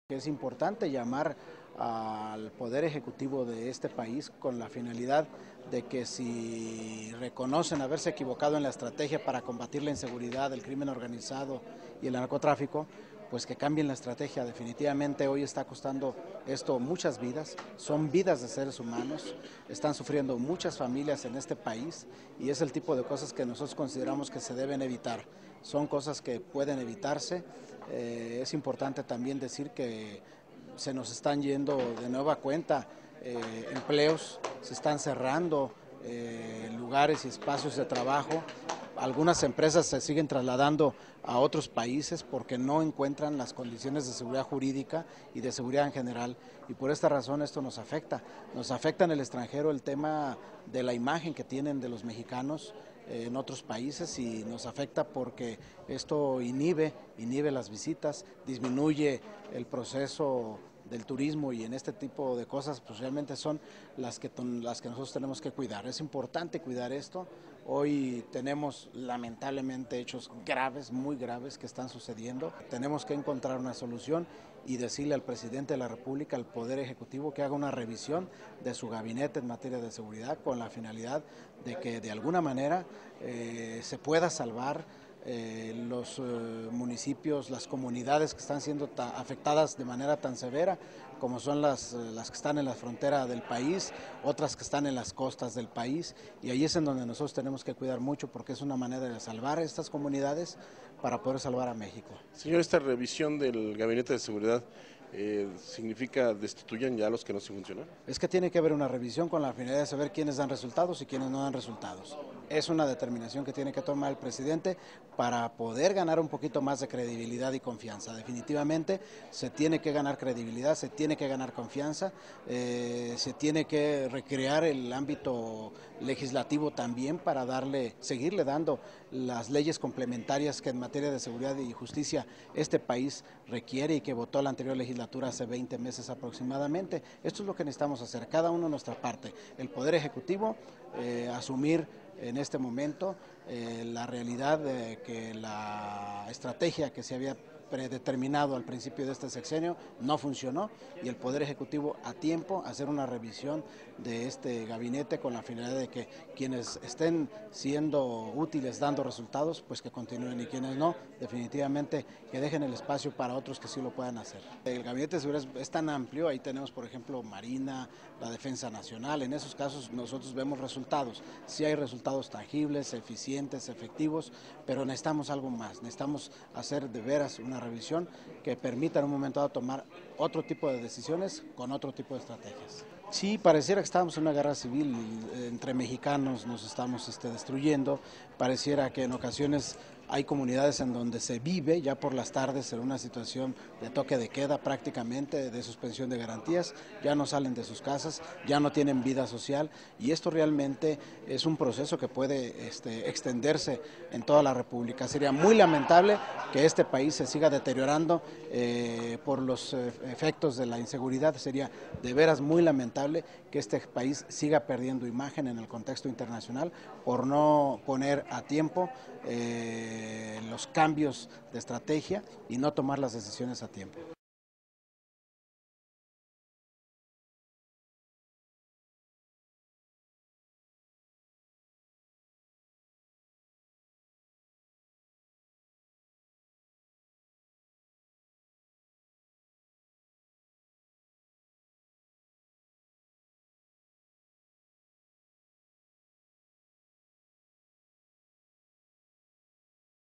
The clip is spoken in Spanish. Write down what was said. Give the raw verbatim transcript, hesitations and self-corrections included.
Es importante llamar al Poder Ejecutivo de este país con la finalidad de que si reconocen haberse equivocado en la estrategia para combatir la inseguridad, el crimen organizado y el narcotráfico, pues que cambien la estrategia. Definitivamente hoy está costando esto muchas vidas, son vidas de seres humanos, están sufriendo muchas familias en este país y es el tipo de cosas que nosotros consideramos que se deben evitar. Son cosas que pueden evitarse. Eh, es importante también decir que se nos están yendo de nueva cuenta eh, empleos, se están cerrando eh, lugares y espacios de trabajo. Algunas empresas se siguen trasladando a otros países porque no encuentran las condiciones de seguridad jurídica y de seguridad en general, y por esta razón esto nos afecta. Nos afecta en el extranjero el tema de la imagen que tienen de los mexicanos en otros países, y nos afecta porque esto inhibe, inhibe las visitas, disminuye el proceso del turismo, y en este tipo de cosas pues realmente son las que, las que nosotros tenemos que cuidar. Es importante cuidar esto. Hoy tenemos lamentablemente hechos graves, muy graves que están sucediendo. Tenemos que encontrar una solución y decirle al presidente de la República, al Poder Ejecutivo, que haga una revisión de su gabinete en materia de seguridad con la finalidad de que de alguna manera eh, se pueda salvar Eh, los eh, municipios, las comunidades que están siendo afectadas de manera tan severa, como son las, las que están en la frontera del país, otras que están en las costas del país, y ahí es en donde nosotros tenemos que cuidar mucho, porque es una manera de salvar a estas comunidades para poder salvar a México. Señor, esta revisión del Gabinete de Seguridad eh, ¿significa destituyan ya a los que no se funcionan? Es que tiene que haber una revisión con la finalidad de saber quiénes dan resultados y quiénes no dan resultados. Es una determinación que tiene que tomar el presidente para poder ganar un poquito más de credibilidad y confianza. Definitivamente se tiene que ganar credibilidad, se tiene que ganar confianza, eh, se tiene que recrear el ámbito legislativo también para darle, seguirle dando las leyes complementarias que en materia de seguridad y justicia este país requiere y que votó la anterior legislatura hace veinte meses aproximadamente. Esto es lo que necesitamos hacer, cada uno nuestra parte. El Poder Ejecutivo, eh, asumir en este momento eh, la realidad de que la estrategia que se había predeterminado al principio de este sexenio no funcionó, y el Poder Ejecutivo a tiempo hacer una revisión de este gabinete con la finalidad de que quienes estén siendo útiles dando resultados pues que continúen, y quienes no, definitivamente que dejen el espacio para otros que sí lo puedan hacer. El gabinete de seguridad es tan amplio, ahí tenemos por ejemplo Marina, la Defensa Nacional. En esos casos nosotros vemos resultados, sí hay resultados tangibles, eficientes, efectivos, pero necesitamos algo más, necesitamos hacer de veras una revisión que permita en un momento dado tomar otro tipo de decisiones con otro tipo de estrategias. Sí, pareciera que estamos en una guerra civil entre mexicanos, nos estamos este, destruyendo, pareciera que en ocasiones hay comunidades en donde se vive ya por las tardes en una situación de toque de queda prácticamente, de suspensión de garantías, ya no salen de sus casas, ya no tienen vida social, y esto realmente es un proceso que puede este, extenderse en toda la República. Sería muy lamentable que este país se siga deteriorando eh, por los eh, efectos de la inseguridad. Sería de veras muy lamentable que este país siga perdiendo imagen en el contexto internacional por no poner a tiempo eh, los cambios de estrategia y no tomar las decisiones a tiempo.